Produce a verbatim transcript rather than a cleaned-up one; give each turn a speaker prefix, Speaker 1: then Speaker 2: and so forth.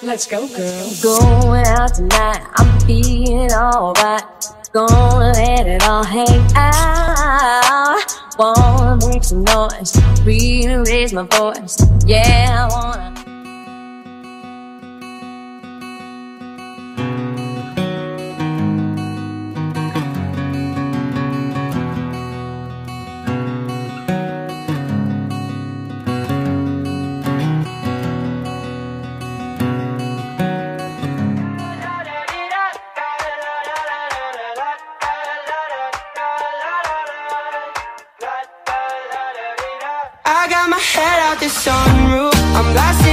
Speaker 1: Let's go, girl.
Speaker 2: Going out tonight, I'm feeling alright. Gonna let it all hang out. Wanna make some noise, really raise my voice. Yeah, I wanna.
Speaker 3: I got my head out the sunroof, I'm blasting